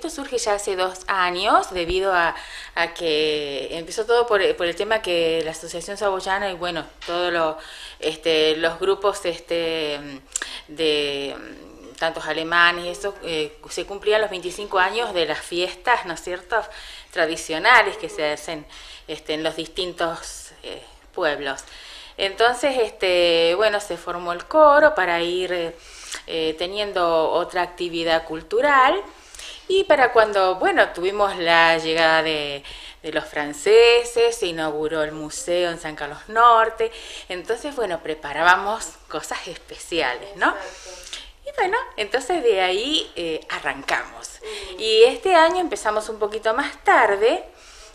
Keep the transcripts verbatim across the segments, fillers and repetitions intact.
esto surge ya hace dos años debido a, a que empezó todo por, por el tema que la Asociación Saboyana y bueno, todos lo, este, los grupos este, de tantos alemanes y eso, eh, se cumplían los veinticinco años de las fiestas, ¿no es cierto?, tradicionales que se hacen este, en los distintos eh, pueblos. Entonces, este, bueno, se formó el coro para ir eh, eh, teniendo otra actividad cultural y para cuando, bueno, tuvimos la llegada de, de los franceses, se inauguró el museo en San Carlos Norte, entonces, bueno, preparábamos cosas especiales, ¿no? Exacto. Y bueno, entonces de ahí eh, arrancamos. Uh-huh. Y este año empezamos un poquito más tarde,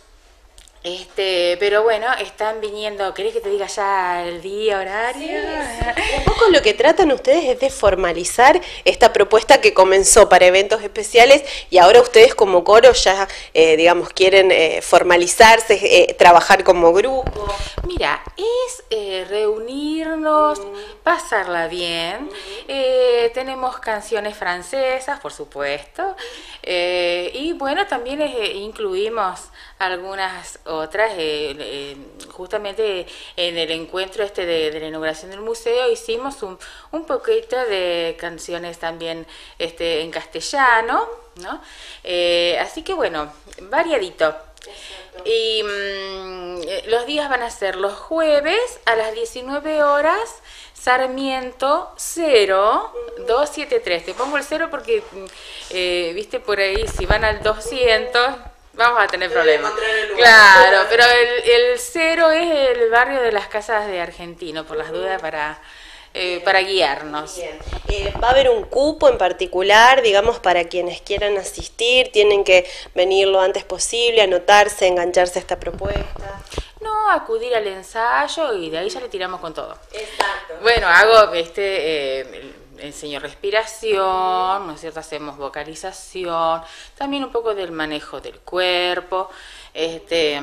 este, pero bueno, están viniendo, ¿querés que te diga ya el día, horario? Sí, sí. Un poco lo que tratan ustedes es de formalizar esta propuesta que comenzó para eventos especiales y ahora ustedes como coro ya, eh, digamos, quieren eh, formalizarse, eh, trabajar como grupo. Mira, es eh, reunirnos, mm. pasarla bien, mm. eh, tenemos canciones francesas, por supuesto, eh, y bueno, también eh, incluimos algunas otras, eh, eh, justamente en el encuentro este de, de la inauguración del museo hicimos un, un poquito de canciones también este, en castellano, ¿no? Eh, así que bueno, variadito. Exacto. Y mmm, los días van a ser los jueves a las diecinueve horas, Sarmiento cero dos siete tres. Te pongo el cero porque, eh, viste por ahí, si van al doscientos... vamos a tener problemas. Claro, pero el, el cero es el barrio de las casas de Argentino, por las dudas, para, eh, para guiarnos. Bien. Eh, ¿Va a haber un cupo en particular, digamos, para quienes quieran asistir? ¿Tienen que venir lo antes posible, anotarse, engancharse a esta propuesta? No, acudir al ensayo y de ahí ya le tiramos con todo. Exacto. Bueno, hago este... Eh, enseño respiración, ¿no es cierto? Hacemos vocalización, también un poco del manejo del cuerpo, este,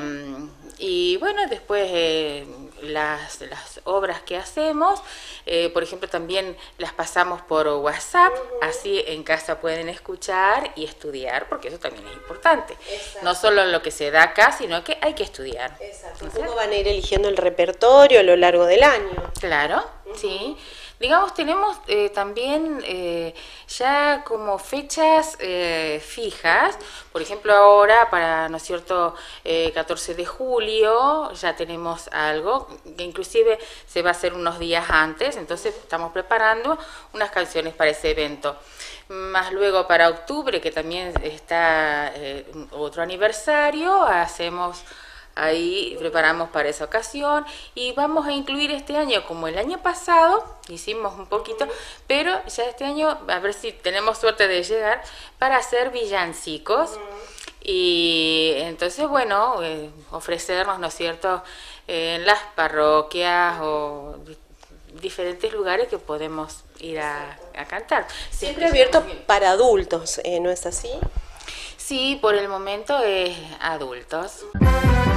y bueno, después eh, las, las obras que hacemos, eh, por ejemplo, también las pasamos por WhatsApp, así en casa pueden escuchar y estudiar, porque eso también es importante. Exacto. No solo lo que se da acá, sino que hay que estudiar. Exacto. ¿Cómo van a ir eligiendo el repertorio a lo largo del año? Claro, uh-huh. Sí. Digamos, tenemos eh, también eh, ya como fechas eh, fijas, por ejemplo ahora para, ¿no es cierto?, eh, catorce de julio ya tenemos algo, que inclusive se va a hacer unos días antes, entonces estamos preparando unas canciones para ese evento. Más luego para octubre, que también está eh, otro aniversario, hacemos... Ahí preparamos para esa ocasión y vamos a incluir este año, como el año pasado, hicimos un poquito, pero ya este año, a ver si tenemos suerte de llegar, para hacer villancicos. Y entonces, bueno, eh, ofrecernos, ¿no es cierto?, eh, en las parroquias o diferentes lugares que podemos ir a, a cantar. Siempre abierto para adultos, ¿eh? ¿No es así? Sí, por el momento es adultos.